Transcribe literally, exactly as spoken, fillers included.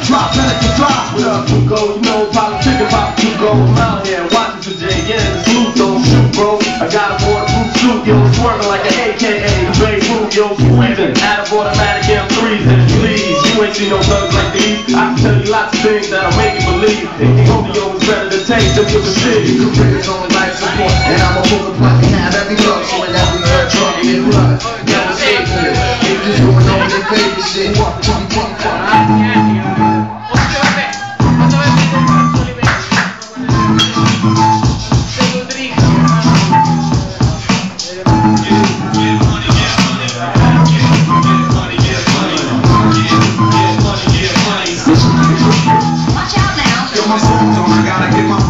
drop, let it drop. What up, Tuco? You know, politic about Tuco. I'm out here watching for J N. The smooth don't shoot, bro. I got a waterproof suit, yo, swerving like an A K A. The Dre Root, yo, squeezing. Out of automatic M threes, and please, you ain't seen no thugs like these. I can tell you lots of things that'll make you believe. If the Romeo is better than taste, then you'll see. Careers on life support, and I'ma pull the plug and have every love, so in every heard drunk in blood. Never stay here. Keep just doing all your favorite shit. Fuck, fuck, fuck, fuck. Watch out now. Get my songs on, I gotta get my